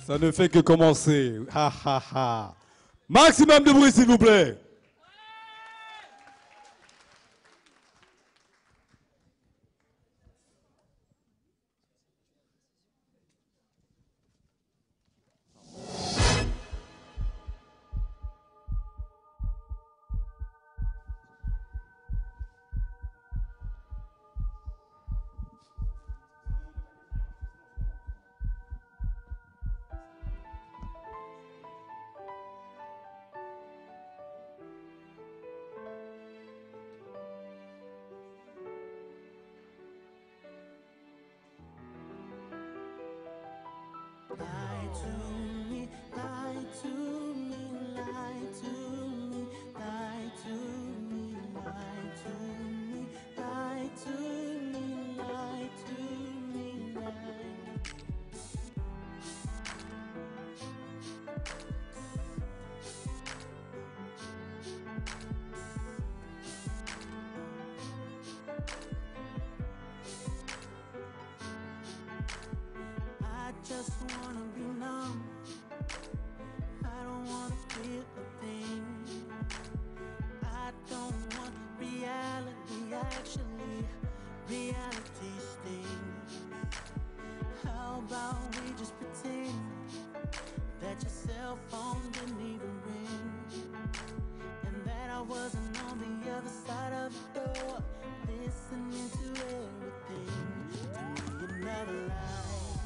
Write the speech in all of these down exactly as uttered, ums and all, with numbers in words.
Ça ne fait que commencer. Ha ha ha. Maximum de bruit, s'il vous plaît. Just wanna be numb. I don't wanna feel a thing. I don't want reality, actually. Reality stings. How about we just pretend that your cell phone didn't even ring, and that I wasn't on the other side of the door, listening to everything. To me, you're not alive.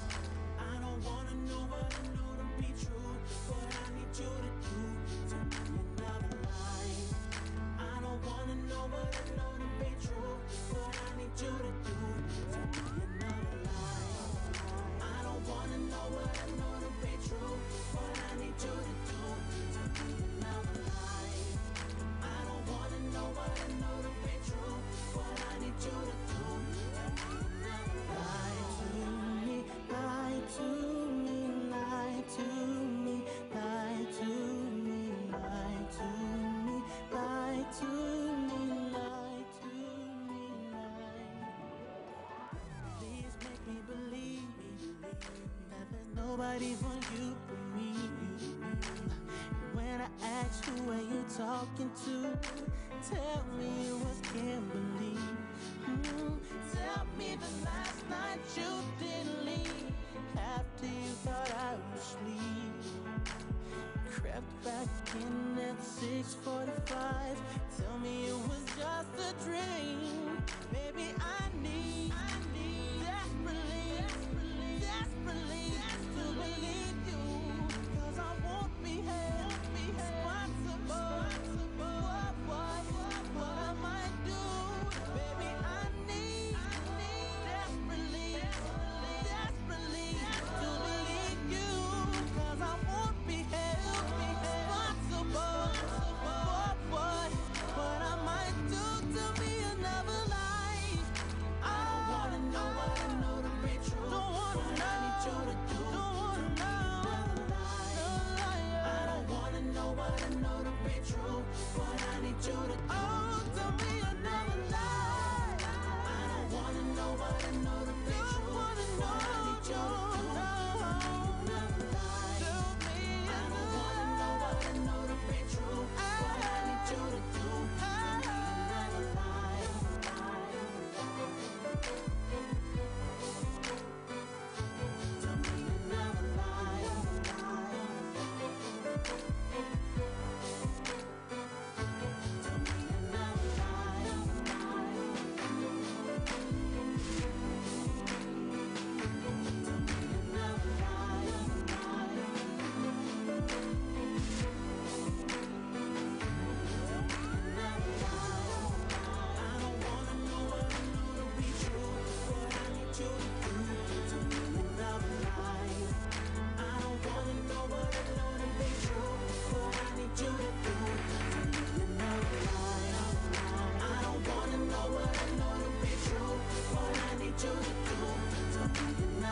Wanna know what I know to be true, what I need you to do to me another life. I don't wanna know what I know to be true, what I need you to do to me another life. I don't wanna know what I know to be true, what I need you to do to me another life. I don't wanna know what I know to be true, what I need you to do to me another life. Lie to me, lie to me, lie to me, lie to me, lie to me, lie to me, lie. Please make me believe that there's nobody for you but me. When I ask who are you talking to, tell me it was Kimberly. Mm, tell me the last night you didn't leave after you thought I would sleep. Crept back in at six forty-five. Tell me it was just a dream. Baby, I need, I need desperately, desperately, desperately to believe you. Cause I won't be held responsible for what, what, what I might do. Baby, I need, I need desperately, desperately, desperately to believe you. Cause I won't be held responsible for what, what I might do to be another life. I don't wanna know what I know to be true. Don't wanna what know. I need you to do. Don't wanna to know. Another life. I don't wanna know what I know to be true. What I need you to do. Oh, to be another life. I don't wanna know what I know to be don't true. Wanna know. What I need you to do. Another life. Tell me I don't wanna know what I know to be true. What I need you to do. Another life. Tell me another life. Tell me another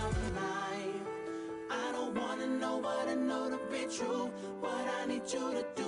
I don't wanna know what I know to be true. What I need you to do.